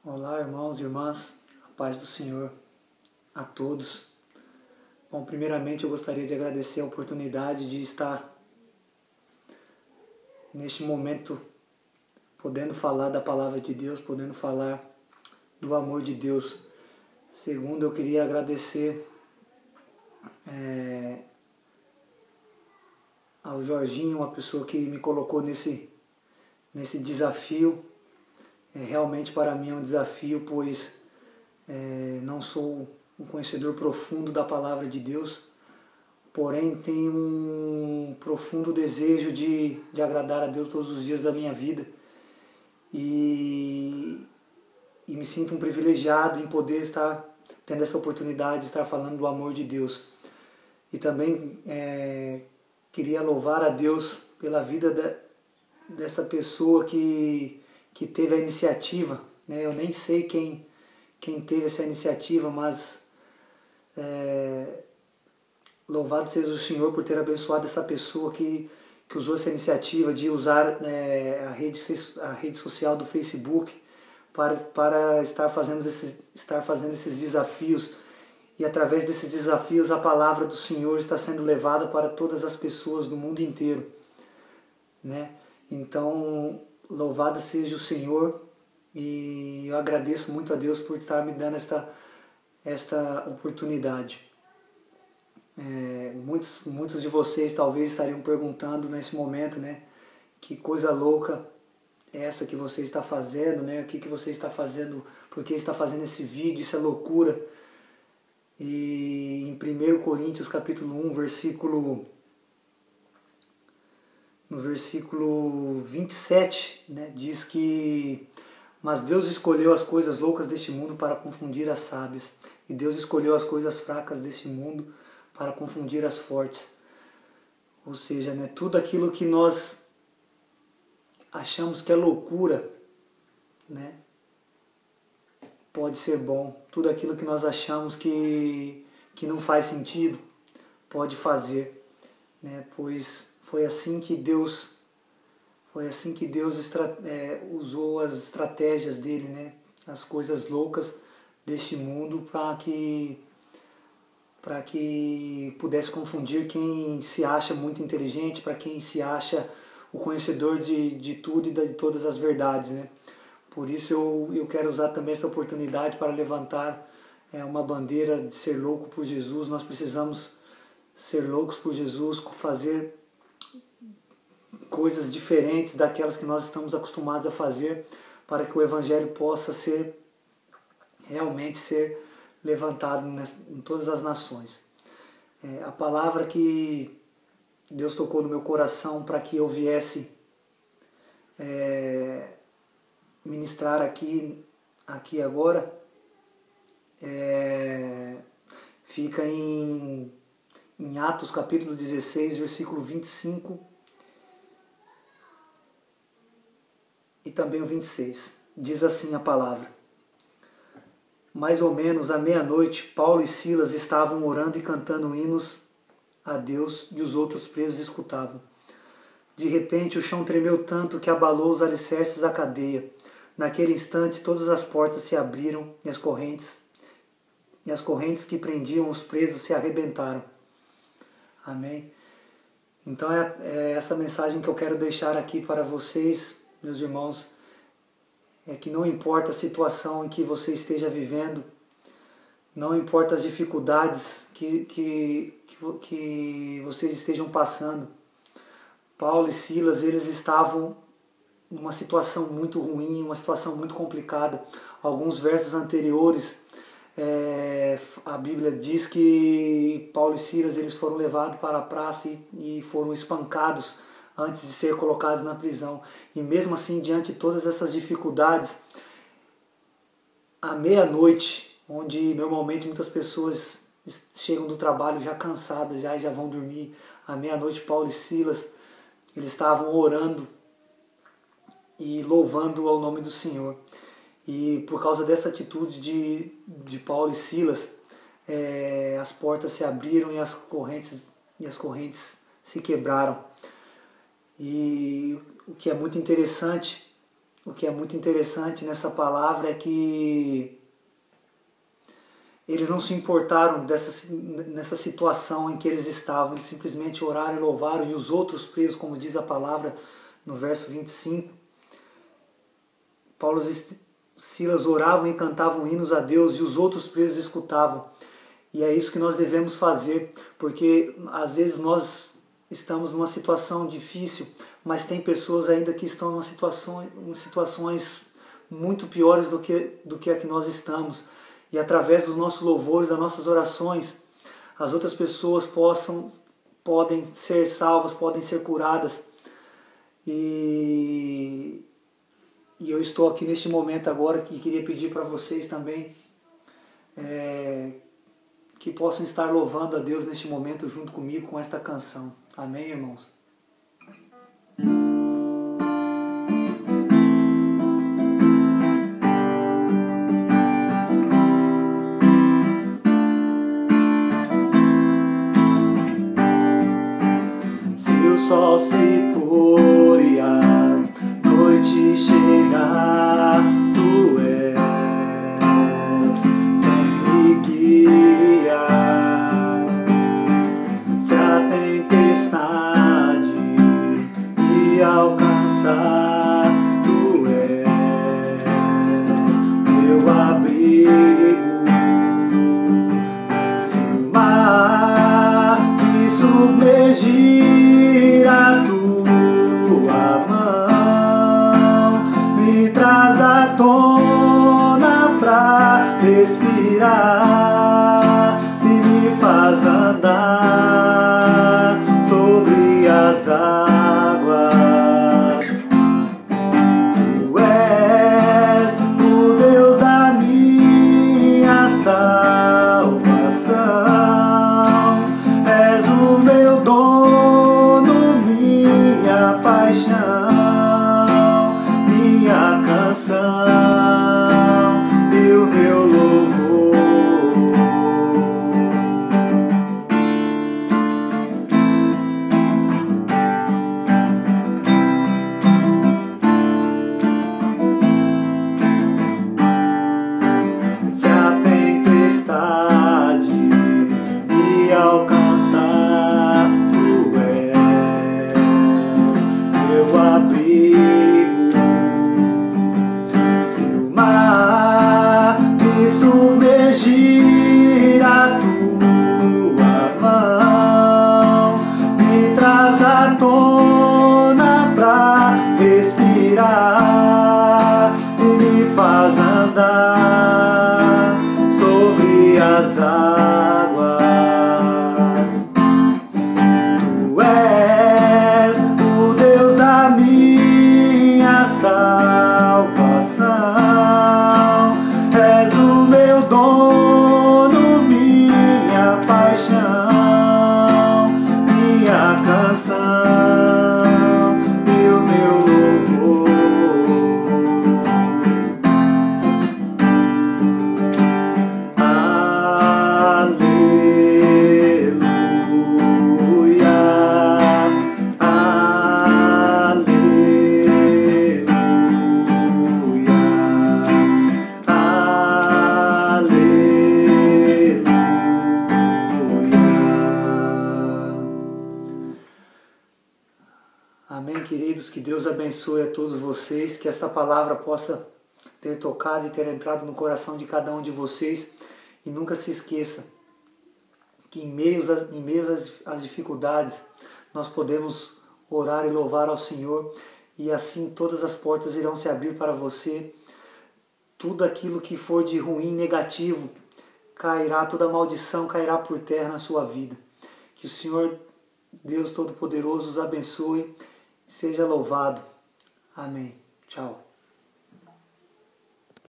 Olá, irmãos e irmãs, a paz do Senhor a todos. Bom, primeiramente eu gostaria de agradecer a oportunidade de estar neste momento podendo falar da palavra de Deus, podendo falar do amor de Deus. Segundo, eu queria agradecer ao Jorginho, uma pessoa que me colocou nesse desafio. Realmente para mim é um desafio, pois não sou um conhecedor profundo da palavra de Deus, porém tenho um profundo desejo de agradar a Deus todos os dias da minha vida e me sinto um privilegiado em poder estar tendo essa oportunidade de estar falando do amor de Deus. E também queria louvar a Deus pela vida dessa pessoa que teve a iniciativa, né? Eu nem sei quem teve essa iniciativa, mas louvado seja o Senhor por ter abençoado essa pessoa que usou essa iniciativa de usar a rede social do Facebook para estar fazendo esses desafios. E através desses desafios a palavra do Senhor está sendo levada para todas as pessoas do mundo inteiro, né? Então, louvado seja o Senhor, e eu agradeço muito a Deus por estar me dando esta oportunidade. Muitos de vocês talvez estariam perguntando nesse momento, né? Que coisa louca é essa que você está fazendo, né? O que você está fazendo, por que está fazendo esse vídeo, isso é loucura. E em 1 Coríntios capítulo 1, no versículo 27, né, diz que: mas Deus escolheu as coisas loucas deste mundo para confundir as sábias, e Deus escolheu as coisas fracas deste mundo para confundir as fortes. Ou seja, né, tudo aquilo que nós achamos que é loucura, né, pode ser bom. Tudo aquilo que nós achamos que não faz sentido, pode fazer, né, pois foi assim que Deus usou as estratégias dele, né, as coisas loucas deste mundo para que pudesse confundir quem se acha muito inteligente, para quem se acha o conhecedor de tudo e de todas as verdades, né? Por isso eu quero usar também essa oportunidade para levantar uma bandeira de ser louco por Jesus. Nós precisamos ser loucos por Jesus, fazer coisas diferentes daquelas que nós estamos acostumados a fazer, para que o Evangelho possa realmente ser levantado em todas as nações. A palavra que Deus tocou no meu coração para que eu viesse ministrar aqui agora fica em Atos capítulo 16, versículo 25 e também o 26. Diz assim a palavra: mais ou menos à meia-noite, Paulo e Silas estavam orando e cantando hinos a Deus, e os outros presos escutavam. De repente, o chão tremeu tanto que abalou os alicerces da cadeia. Naquele instante, todas as portas se abriram e as correntes que prendiam os presos se arrebentaram. Amém? Então é essa mensagem que eu quero deixar aqui para vocês, meus irmãos, é que não importa a situação em que você esteja vivendo, não importa as dificuldades que vocês estejam passando. Paulo e Silas, eles estavam numa situação muito ruim, uma situação muito complicada. Alguns versos anteriores, a Bíblia diz que Paulo e Silas eles foram levados para a praça e foram espancados antes de ser colocados na prisão. E mesmo assim, diante de todas essas dificuldades, à meia-noite, onde normalmente muitas pessoas chegam do trabalho já cansadas, já vão dormir, à meia-noite Paulo e Silas eles estavam orando e louvando ao nome do Senhor. E por causa dessa atitude de Paulo e Silas, as portas se abriram e as correntes se quebraram. E o que é muito interessante, o que é muito interessante nessa palavra é que eles não se importaram nessa situação em que eles estavam, eles simplesmente oraram e louvaram, e os outros presos, como diz a palavra no verso 25, Paulo e Silas oravam e cantavam hinos a Deus, e os outros presos escutavam. E é isso que nós devemos fazer, porque às vezes nós estamos numa situação difícil, mas tem pessoas ainda que estão em situações muito piores do que a que nós estamos. E através dos nossos louvores, das nossas orações, as outras pessoas podem ser salvas, podem ser curadas. E eu estou aqui neste momento agora que queria pedir para vocês também que possam estar louvando a Deus neste momento junto comigo com esta canção. Amém, irmãos? Se o sol se pôr e a noite chegar, tu és quem me guia. Se a tempestade me alcançar, tu és meu abrigo. Se o mar me submergir, a tua mão me traz à tona pra respirar e me faz andar sobre as águas. Tu és o Deus da minha salvação, és o meu dono, minha paixão, minha canção e o meu louvor. Se a tempestade me alcançar, tu és meu abrigo. Se o mar me submergir, a tua mão me traz à tona pra respirar e me faz andar sobre as águas. Tu és o Deus da minha salvação, és o meu dono, minha paixão, minha canção e o meu louvor. Amém, queridos? Que Deus abençoe a todos vocês, que esta palavra possa ter tocado e ter entrado no coração de cada um de vocês. E nunca se esqueça que em meio às dificuldades nós podemos orar e louvar ao Senhor, e assim todas as portas irão se abrir para você. Tudo aquilo que for de ruim, negativo, cairá, toda maldição cairá por terra na sua vida. Que o Senhor, Deus Todo-Poderoso, os abençoe. Seja louvado. Amém. Tchau.